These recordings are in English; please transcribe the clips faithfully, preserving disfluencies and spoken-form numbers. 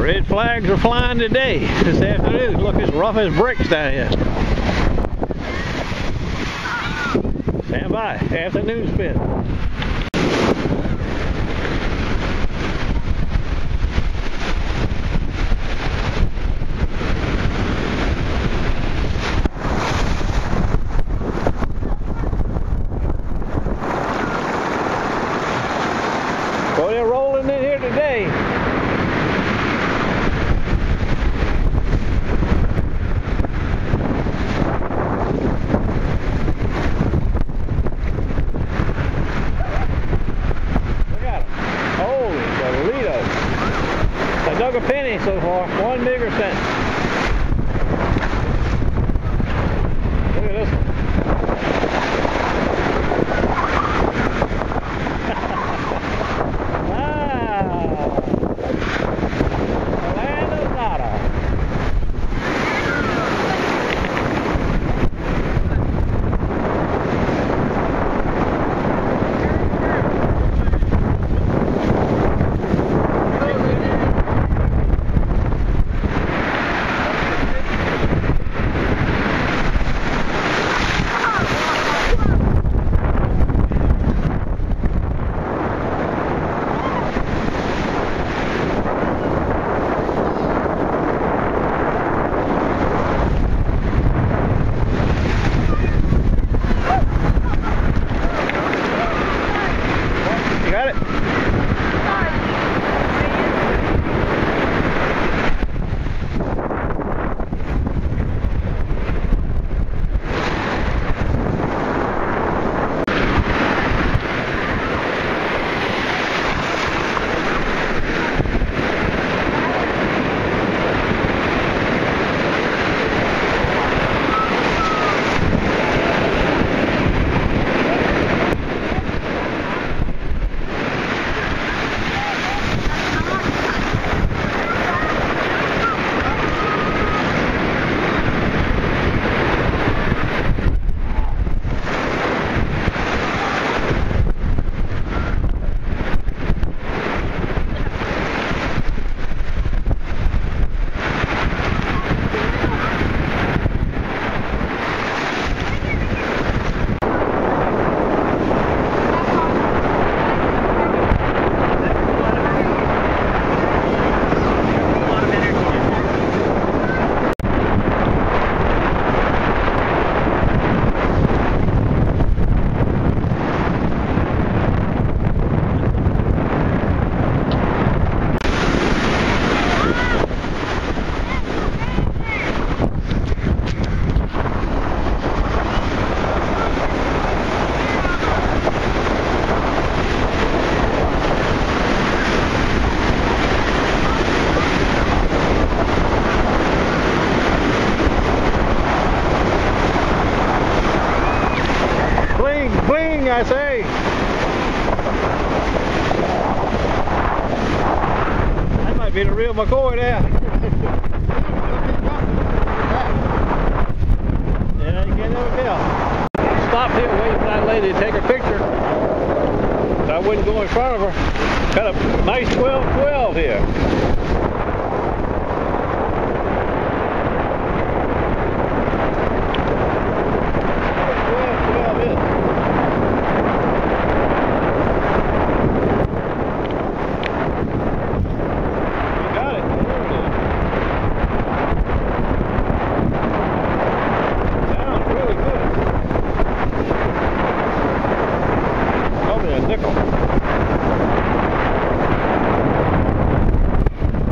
Red flags are flying today, this afternoon. Look, it's rough as bricks down here. Stand by, afternoon spin. Well, they're rolling in here today. I dug a penny so far, one bigger cent. Look at this one. Ah, the land of nada. Got it? Bling, I say. That might be the real McCoy there. Yeah, you can't never tell. Stopped here waiting for that lady to take her picture. So I wouldn't go in front of her. Got a nice twelve twelve here. Nickel.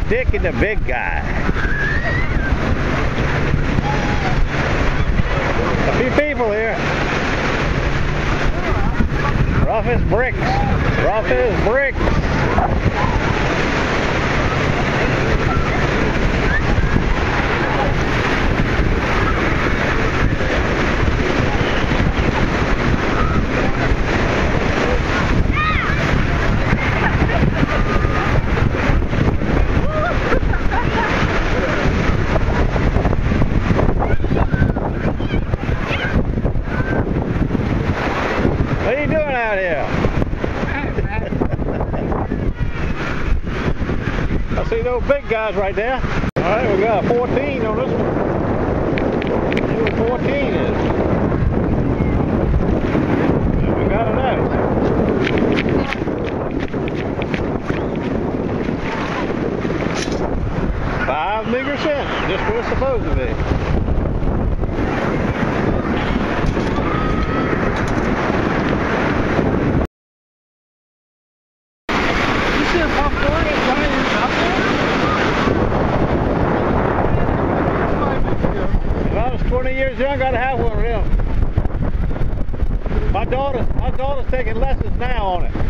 Dick and the big guy. A few people here. Rough as bricks. Rough as bricks. What are you doing out here? I see those big guys right there. All right, we got a fourteen on this one. See what fourteen is. We got it out. Five meager cents, just what it's supposed to be. twenty years young, gotta have one of them. My daughter, my daughter's taking lessons now on it.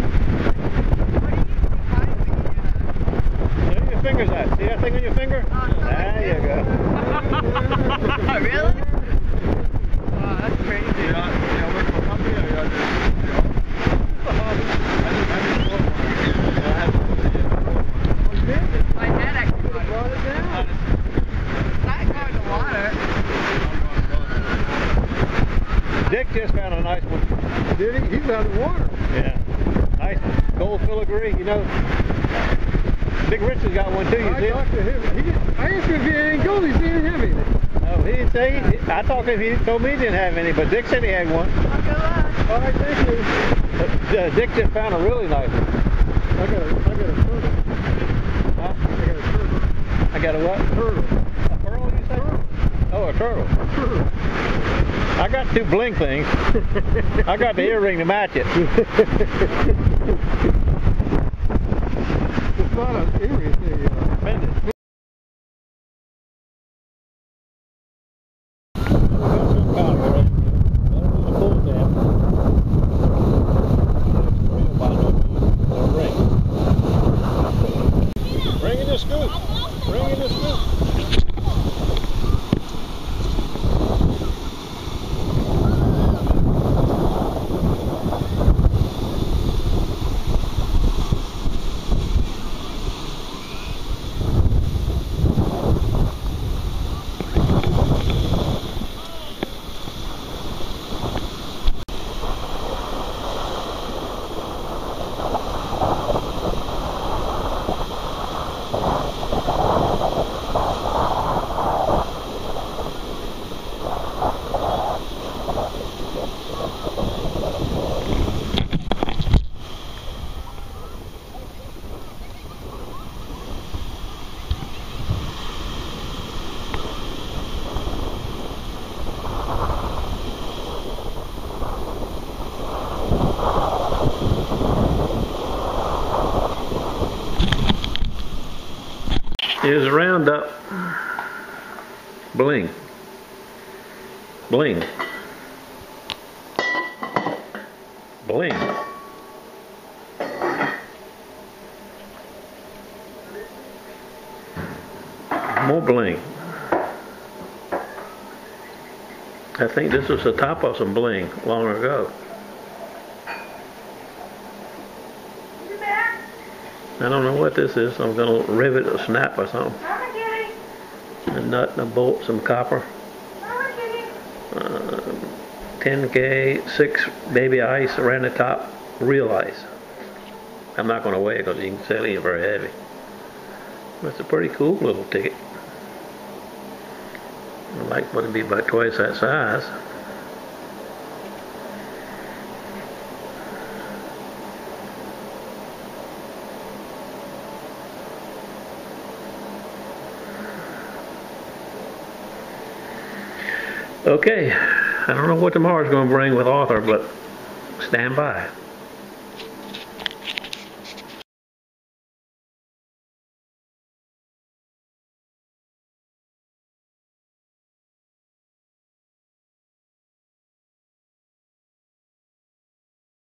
Where your fingers at? See that thing on your finger? There you go. Really? Wow, that's crazy. Yeah, yeah, work for a company or you just, my dad actually brought it down. Not going to water. Dick just found a nice one. Did he? He found the water. Yeah. Nice gold filigree, you know. Big Rich has got one too, you I see? talked to him. He didn't, I asked him if he had any gold. He said he didn't have anything. No, he didn't say. He, I talked to him. He told me he didn't have any, but Dick said he had one. All right, thank you. But, uh, Dick just found a really nice one. I got a, I got a turtle. Huh? I got a turtle. I got a what? Turtle. A pearl, you say? Turtle. Oh, a turtle. Turtle. I got two bling things. I got the earring to match it. It's not an earring, it's a uh, Pendant. Bring in the scoop. Bring in the scoop. Is a Roundup bling. Bling. Bling. More bling. I think this was the top of some bling long ago. I don't know what this is. I'm going to rivet or snap or something. A nut and a bolt, some copper. Uh, ten K, six baby ice around the top, real ice. I'm not going to weigh it because you can tell it ain't very heavy. But it's a pretty cool little ticket. I like what it'd be about twice that size. Okay, I don't know what tomorrow's going to bring with Arthur, but stand by.